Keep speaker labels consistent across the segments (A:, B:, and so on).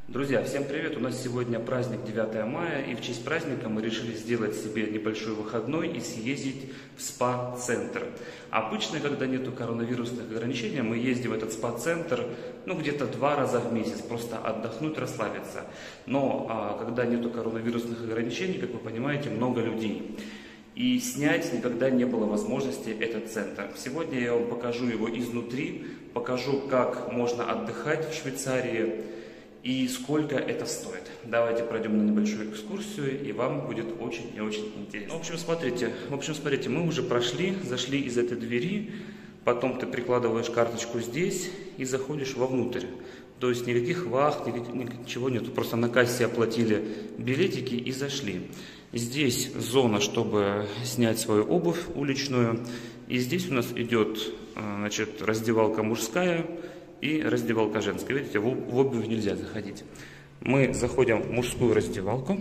A: Друзья, всем привет! У нас сегодня праздник 9 мая, и в честь праздника мы решили сделать себе небольшой выходной и съездить в спа-центр. Обычно, когда нету коронавирусных ограничений, мы ездим в этот спа-центр где-то 2 раза в месяц, просто отдохнуть, расслабиться. Но когда нету коронавирусных ограничений, как вы понимаете, много людей. И снять никогда не было возможности этот центр. Сегодня я вам покажу его изнутри, покажу, как можно отдыхать в Швейцарии и сколько это стоит. Давайте пройдем на небольшую экскурсию, и вам будет очень и очень интересно. В общем, смотрите, мы уже зашли из этой двери, потом ты прикладываешь карточку здесь и заходишь вовнутрь. То есть никаких вахт, ничего нету, просто на кассе оплатили билетики и зашли. Здесь зона, чтобы снять свою обувь уличную, и здесь у нас идет, раздевалка мужская и раздевалка женская. Видите, в обувь нельзя заходить. Мы заходим в мужскую раздевалку.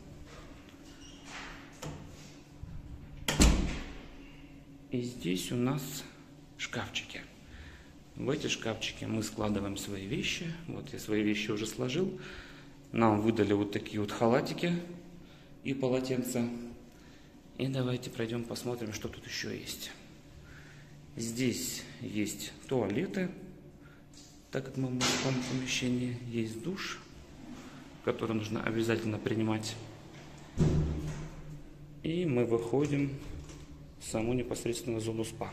A: И здесь у нас шкафчики. В эти шкафчики мы складываем свои вещи. Вот я свои вещи уже сложил. Нам выдали вот такие вот халатики и полотенца. И давайте пройдем, посмотрим, что тут еще есть. Здесь есть туалеты. Так как мы в мужском помещении, есть душ, который нужно обязательно принимать. И мы выходим в саму непосредственно зону спа.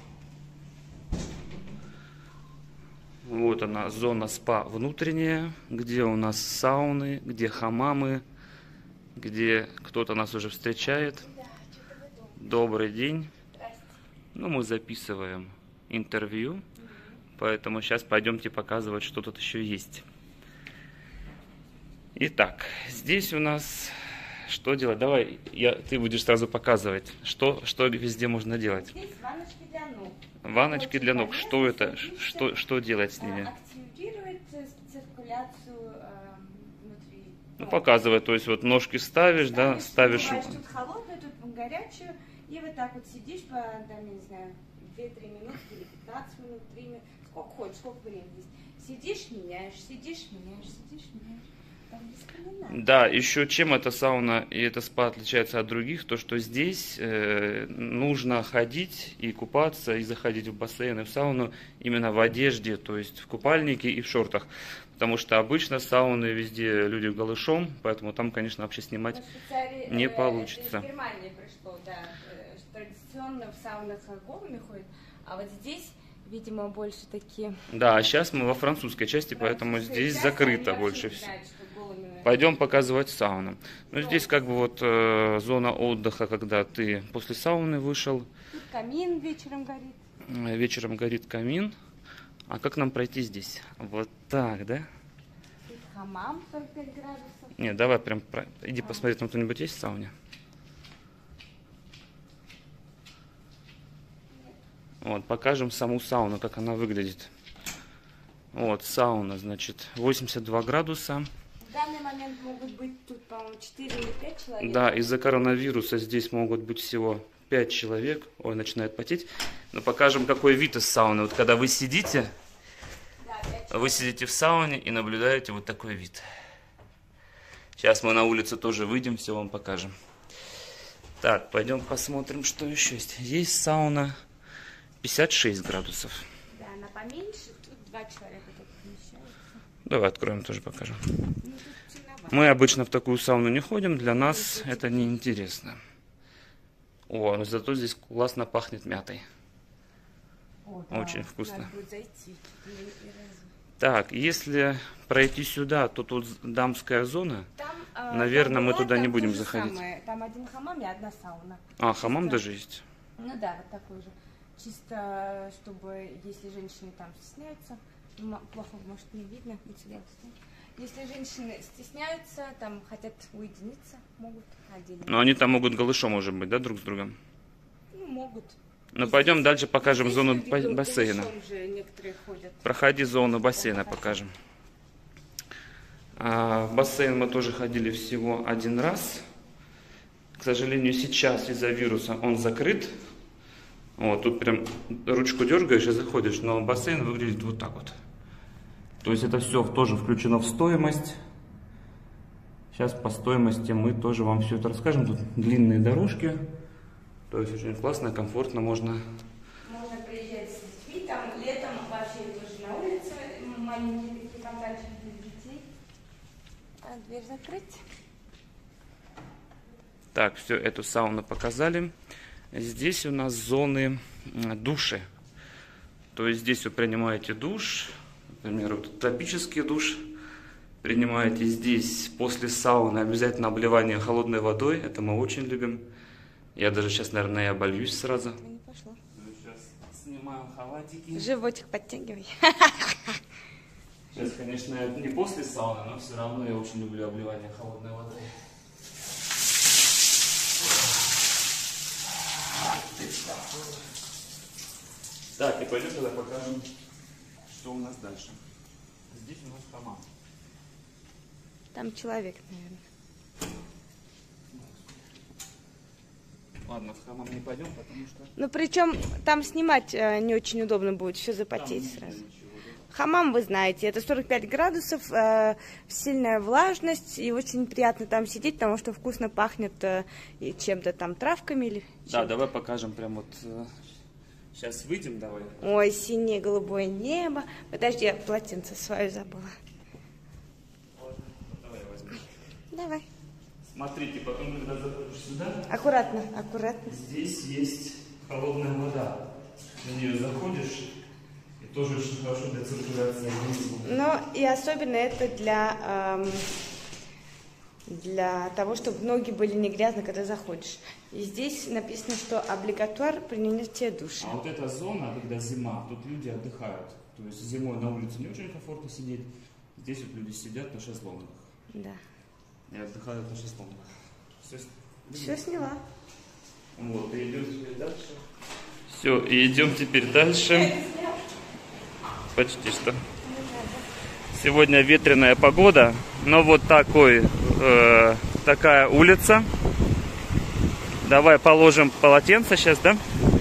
A: Вот она, зона спа внутренняя, где у нас сауны, где хамамы, где кто-то нас уже встречает. Добрый день. Мы записываем интервью. Поэтому сейчас пойдемте показывать, что тут еще есть. Итак, здесь у нас что делать? Давай, ты будешь сразу показывать, что везде можно делать.
B: Здесь ванночки для ног.
A: Ванночки для ног. Что это? Что делать с ними?
B: Активирует циркуляцию внутри.
A: Показывай. То есть вот ножки ставишь, да, ставишь.
B: Тут холодную, тут горячую. И вот так вот сидишь по, не знаю, 2-3 минутки или 15 минут, 3 минуты. Сколько хочешь, сколько времени здесь. Сидишь, меняешь, сидишь, меняешь, сидишь, меняешь.
A: Да, еще чем эта сауна и эта спа отличается от других, то что здесь нужно ходить и купаться, и заходить в бассейн и в сауну именно в одежде, то есть в купальнике и в шортах. Потому что обычно сауны везде люди голышом, поэтому там, конечно, вообще снимать не получится.
B: Это из Германии пришло, да. Традиционно в саунах голыми ходят, а вот здесь, видимо, больше такие... Да,
A: а сейчас мы во французской части, поэтому здесь закрыто больше всего. Пойдем показывать сауну. Здесь зона отдыха, когда ты после сауны вышел.
B: Тут камин вечером горит.
A: Вечером горит камин. А как нам пройти здесь? Вот так, да?
B: Тут хамам 45 градусов.
A: Нет, давай иди посмотри, там кто-нибудь есть в сауне? Вот, покажем саму сауну, как она выглядит. Вот, сауна, 82 градуса.
B: В данный момент могут быть тут, по-моему, 4 или 5 человек.
A: Да, из-за коронавируса здесь могут быть всего 5 человек. Ой, начинает потеть. Но покажем, какой вид из сауны. Вот когда вы сидите, вы сидите в сауне и наблюдаете вот такой вид. Сейчас мы на улицу тоже выйдем, все вам покажем. Так, пойдем посмотрим, что еще есть. Есть сауна 56 градусов.
B: Да, она поменьше, тут 2 человека только помещаются.
A: Давай откроем, тоже покажем. Мы обычно в такую сауну не ходим, для нас это неинтересно. О, но зато здесь классно пахнет мятой. Очень вкусно. Так, если пройти сюда, то тут дамская зона. Там, наверное, мы туда не будем заходить.
B: Там один хамам и одна сауна.
A: А, хамам даже есть?
B: Ну да, вот такой же. Чисто, чтобы, если женщины там стесняются, плохо, может, не видно, если женщины стесняются, там хотят уединиться, могут отдельно.
A: Но они там могут голышом уже быть, да, друг с другом?
B: Могут.
A: Ну, пойдем дальше покажем зону бассейна.
B: Ходят.
A: Проходи зону бассейна, покажем. В бассейн мы тоже ходили всего один раз. К сожалению, сейчас из-за вируса он закрыт. Вот, тут прям ручку дергаешь и заходишь, но бассейн выглядит вот так вот. То есть это все тоже включено в стоимость. Сейчас по стоимости мы тоже вам все это расскажем. Тут длинные дорожки. То есть очень классно, комфортно можно.
B: Можно приезжать с детьми, там летом вообще тоже на улице маленькие такие фонтанчики для детей. А дверь закрыть.
A: Так, все, эту сауну показали. Здесь у нас зоны души. То есть здесь вы принимаете душ, например, вот тропический душ. Принимаете здесь после сауны обязательно обливание холодной водой. Это мы очень любим. Я даже сейчас, наверное, обольюсь сразу.
B: Не пошло.
A: Сейчас снимаем халатики.
B: Животик подтягивай.
A: Сейчас, конечно, это не после сауны, но все равно я очень люблю обливание холодной водой. Так, и пойдем тогда покажем, что у нас дальше. Здесь у нас хамам.
B: Там человек, наверное.
A: Ладно, в хамам не пойдем, потому что...
B: Ну, причем там снимать не очень удобно будет, все запотеть сразу. Хамам, вы знаете, это 45 градусов, сильная влажность, и очень приятно там сидеть, потому что вкусно пахнет чем-то там, травками или
A: да, давай покажем прям вот... Сейчас выйдем, давай.
B: Ой, синее голубое небо. Подожди, я полотенце свое забыла.
A: Давай я возьму.
B: Давай.
A: Смотрите, потом, когда заходишь сюда...
B: Аккуратно, аккуратно.
A: Здесь есть холодная вода. На нее заходишь, и тоже очень хорошо для циркуляции организма.
B: Ну, и особенно это для того, чтобы ноги были не грязны, когда заходишь. И здесь написано, что облигатуар принятие душа.
A: А вот эта зона, когда зима, тут люди отдыхают. То есть зимой на улице не очень комфортно сидеть. Здесь вот люди сидят на шезлонгах.
B: Да.
A: И отдыхают на шезлонгах.
B: Все сняла.
A: Вот, и идем теперь дальше. Все, и идем теперь дальше. Почти что. Сегодня ветреная погода, но вот такая улица. Давай положим полотенце сейчас, да?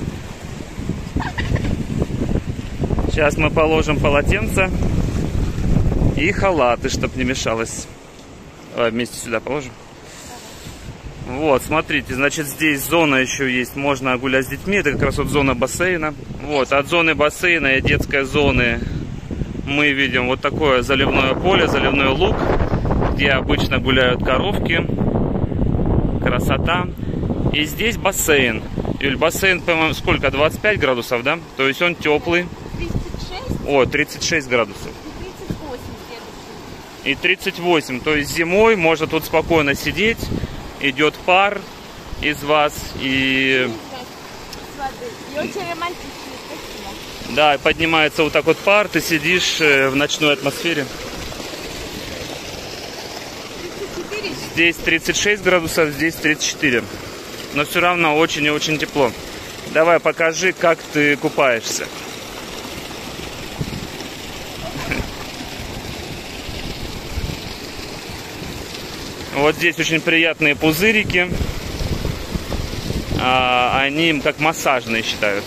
A: Сейчас мы положим полотенце и халаты, чтобы не мешалось. Давай вместе сюда положим. Вот, смотрите, значит, здесь зона еще есть, можно гулять с детьми. Это как раз вот зона бассейна. Вот, от зоны бассейна и детской зоны мы видим вот такое заливное поле, заливной луг, где обычно гуляют коровки. Красота. И здесь бассейн. Юль, бассейн, по-моему, сколько? 25 градусов, да? То есть он теплый.
B: 36?
A: О, 36 градусов.
B: И 38 следующий.
A: И 38. То есть зимой можно тут спокойно сидеть. Идет пар из вас. И
B: очень романтично, спасибо.
A: да, поднимается вот так вот пар. Ты сидишь в ночной атмосфере.
B: 34?
A: Здесь 36 градусов, здесь 34. Но все равно очень и очень тепло. Давай покажи, как ты купаешься. Вот здесь очень приятные пузырики. Они как массажные считаются.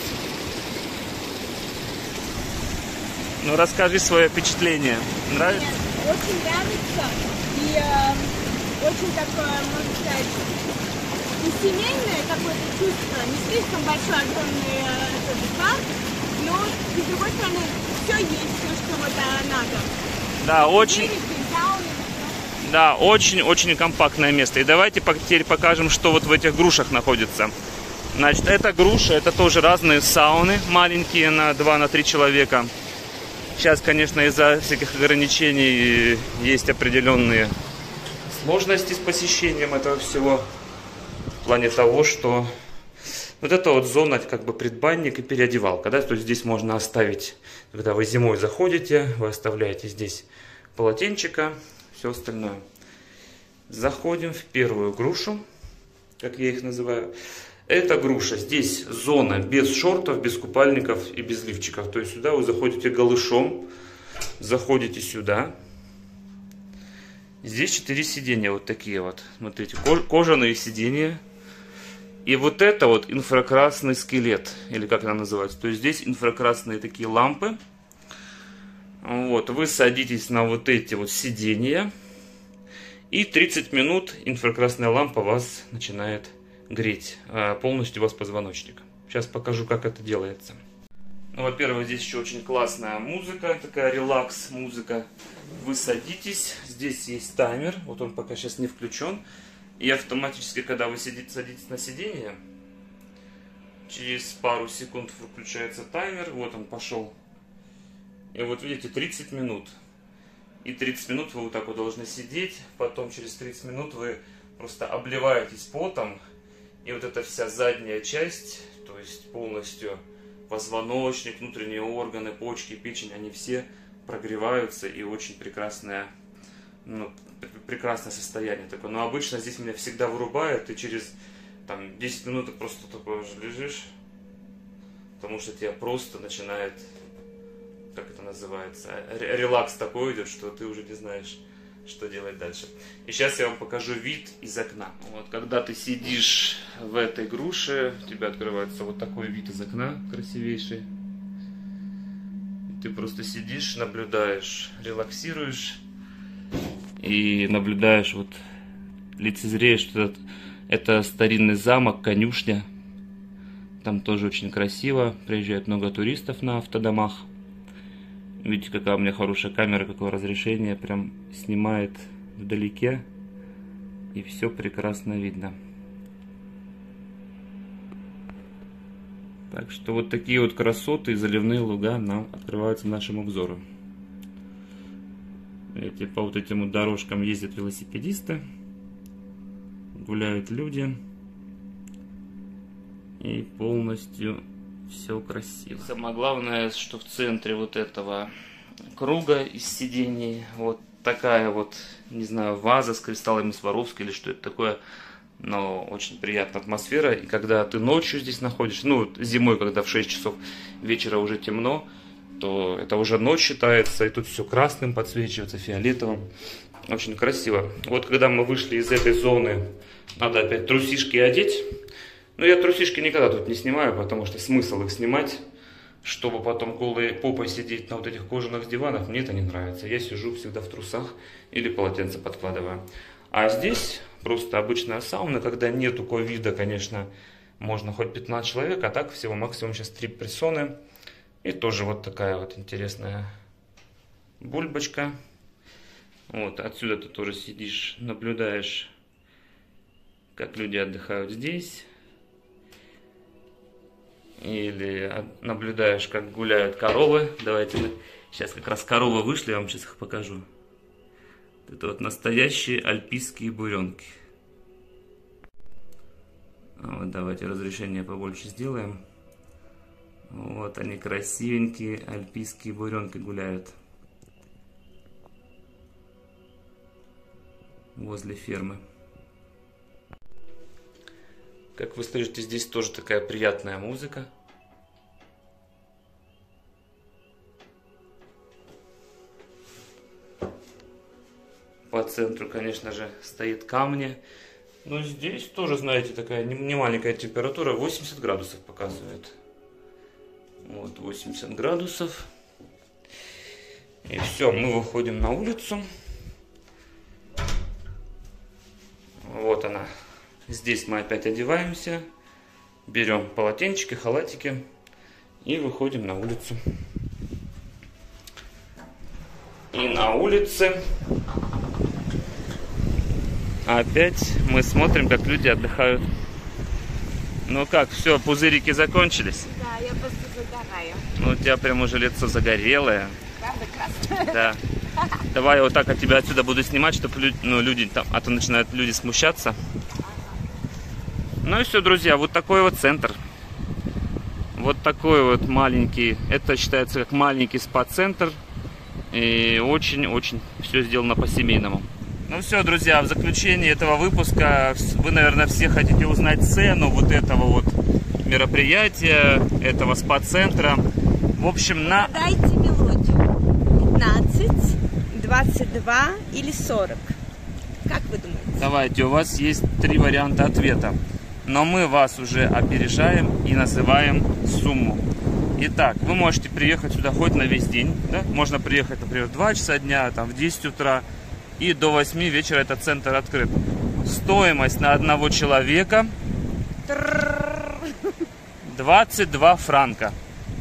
A: Ну, расскажи свое впечатление. Нравится?
B: Очень нравится. И очень такое, можно сказать, и семейное какое-то чувство. Не слишком большой, огромный парк, но с другой стороны все есть, все, что вот надо.
A: Да, очень...
B: Берег, сауны.
A: Да, очень-очень компактное место. И давайте теперь покажем, что вот в этих грушах находится. Значит, это груши, это тоже разные сауны, маленькие, на 2-3 человека. Сейчас, конечно, из-за всяких ограничений есть определенные сложности с посещением этого всего. В плане того, что вот это вот зона, как бы предбанник и переодевалка. Да? То есть здесь можно оставить, когда вы зимой заходите, вы оставляете здесь полотенчика, все остальное. Заходим в первую грушу, как я их называю. Это груша. Здесь зона без шортов, без купальников и без лифчиков. То есть сюда вы заходите голышом, заходите сюда. Здесь 4 сиденья вот такие вот. Смотрите, кожаные сиденья. И вот это вот инфракрасный скелет, или как она называется. То есть здесь инфракрасные такие лампы. Вот, вы садитесь на вот эти вот сиденья. И 30 минут инфракрасная лампа вас начинает греть полностью вас позвоночник. Сейчас покажу, как это делается. Ну, во-первых, здесь еще очень классная музыка, такая релакс-музыка. Вы садитесь, здесь есть таймер, вот он пока сейчас не включен. И автоматически, когда вы садитесь на сиденье, через пару секунд включается таймер, вот он пошел. И вот видите, 30 минут. И 30 минут вы вот так вот должны сидеть, потом через 30 минут вы просто обливаетесь потом. И вот эта вся задняя часть, то есть полностью позвоночник, внутренние органы, почки, печень, они все прогреваются, и очень прекрасное, прекрасное состояние такое. Но обычно здесь меня всегда вырубает, и через 10 минут ты просто такой уже лежишь, потому что тебя просто начинает, как это называется, релакс такой идет, что ты уже не знаешь, что делать дальше. И сейчас я вам покажу вид из окна. Вот, когда ты сидишь в этой груше, у тебя открывается вот такой вид из окна, красивейший. Ты просто сидишь, наблюдаешь, релаксируешь и наблюдаешь, вот лицезреешь, что это старинный замок, конюшня. Там тоже очень красиво, приезжает много туристов на автодомах. Видите, какая у меня хорошая камера, какое разрешение, прям снимает вдалеке, и все прекрасно видно. Так что вот такие вот красоты и заливные луга нам открываются нашему обзору. Видите, по вот этим вот дорожкам ездят велосипедисты, гуляют люди, и полностью все красиво. Самое главное, что в центре вот этого круга из сидений вот такая вот, не знаю, ваза с кристаллами Сваровски или что это такое, но очень приятная атмосфера. И когда ты ночью здесь находишься, ну зимой, когда в 6 часов вечера уже темно, то это уже ночь считается, и тут все красным подсвечивается, фиолетовым. Очень красиво. Вот когда мы вышли из этой зоны, надо опять трусишки одеть. Но я трусишки никогда тут не снимаю, потому что смысл их снимать, чтобы потом голой попой сидеть на вот этих кожаных диванах, мне это не нравится. Я сижу всегда в трусах или полотенце подкладываю. А здесь просто обычная сауна, когда нету ковида, конечно, можно хоть 15 человек, а так всего максимум сейчас 3 персоны. И тоже вот такая вот интересная бульбочка. Вот отсюда ты тоже сидишь, наблюдаешь, как люди отдыхают здесь. Или наблюдаешь, как гуляют коровы. Давайте мы сейчас как раз коровы вышли, я вам сейчас их покажу. Это вот настоящие альпийские буренки. Вот давайте разрешение побольше сделаем. Вот они красивенькие, альпийские буренки гуляют возле фермы. Как вы слышите, здесь тоже такая приятная музыка. По центру, конечно же, стоит камни. Но здесь тоже, знаете, такая не маленькая температура, 80 градусов показывает. Вот, 80 градусов. И все, мы выходим на улицу. Вот она. Здесь мы опять одеваемся, берем полотенчики, халатики и выходим на улицу. И на улице опять мы смотрим, как люди отдыхают. Ну как, все, пузырики закончились?
B: Да, я просто загораю.
A: Ну у тебя прям уже лицо загорелое.
B: Правда красиво?
A: Да. Давай я вот так от тебя отсюда буду снимать, чтобы люди там, а то начинают люди смущаться. Ну и все, друзья, вот такой вот центр. Вот такой вот маленький, это считается как маленький спа-центр. И очень-очень все сделано по-семейному. Ну все, друзья, в заключении этого выпуска вы, наверное, все хотите узнать цену вот этого вот мероприятия, этого спа-центра. В общем, на...
B: Дайте мелодию. 15, 22 или 40. Как вы думаете?
A: Давайте, у вас есть 3 варианта ответа. Но мы вас уже опережаем и называем сумму. Итак, вы можете приехать сюда хоть на весь день. Да? Можно приехать, например, в 2 часа дня, там, в 10 утра. и до 8 вечера этот центр открыт. Стоимость на одного человека 22 франка.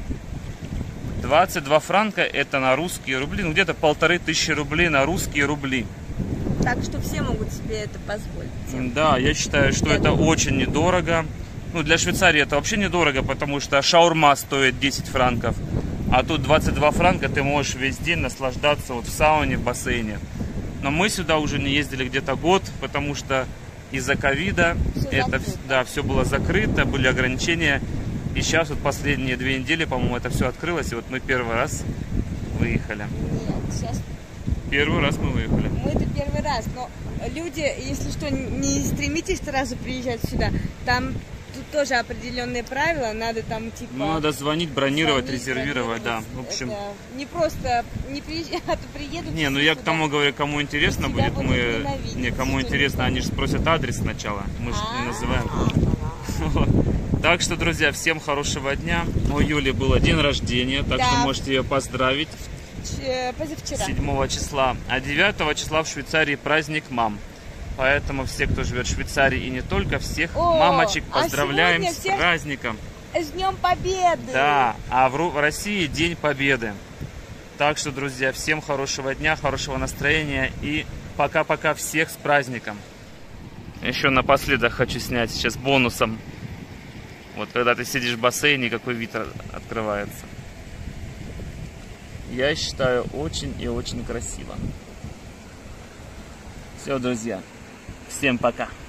A: 22 франка это на русские рубли, ну где-то 1500 рублей на русские рубли.
B: Так что все могут себе это позволить.
A: Да, я считаю, что это очень недорого. Ну, для Швейцарии это вообще недорого, потому что шаурма стоит 10 франков. А тут 22 франка ты можешь весь день наслаждаться вот в сауне, в бассейне. Но мы сюда уже не ездили где-то год, потому что из-за ковида это, да, все было закрыто, были ограничения. И сейчас вот последние 2 недели, по-моему, это все открылось. И вот мы первый раз выехали.
B: Нет, сейчас...
A: Первый раз мы выехали.
B: Мы это первый раз, но люди, если что, не стремитесь сразу приезжать сюда. Там тут тоже определенные правила, надо там типа...
A: Ну, надо звонить, бронировать, резервировать, да. В общем...
B: Это не просто не приезжать, а то приедут...
A: Не, ну я к тому говорю, кому интересно будет, мы... Не, кому интересно, они же спросят адрес сначала, мы же не называем. Так что, друзья, всем хорошего дня. У Юли было день рождения, так что можете ее поздравить.
B: Позавчера.
A: 7 числа. А 9 числа в Швейцарии праздник мам. Поэтому все, кто живет в Швейцарии и не только, всех мамочек поздравляем с праздником.
B: С Днем Победы!
A: Да, а в России День Победы. Так что, друзья, всем хорошего дня, хорошего настроения и пока-пока, всех с праздником. Еще напоследок хочу снять сейчас бонусом. Вот когда ты сидишь в бассейне, какой вид открывается. Я считаю, очень и очень красиво. Все, друзья, всем пока.